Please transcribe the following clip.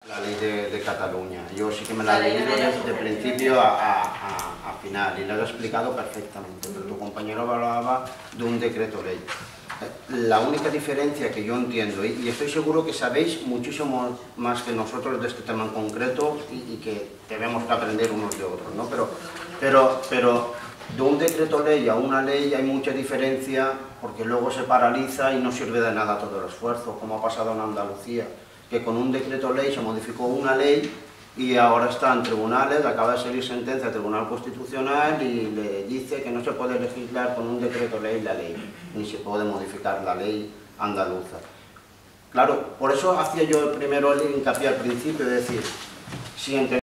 La ley de Cataluña. Yo sí que me la he leído desde principio a final y la he explicado perfectamente, pero tu compañero hablaba de un decreto ley. La única diferencia que yo entiendo, y estoy seguro que sabéis muchísimo más que nosotros de este tema en concreto y que tenemos que aprender unos de otros, ¿no? Pero de un decreto ley a una ley hay mucha diferencia porque luego se paraliza y no sirve de nada todo el esfuerzo, como ha pasado en Andalucía, que con un decreto ley se modificó una ley y ahora está en tribunales, acaba de salir sentencia del Tribunal Constitucional y le dice que no se puede legislar con un decreto ley la ley, ni se puede modificar la ley andaluza. Claro, por eso hacía yo primero el hincapié al principio, de decir, si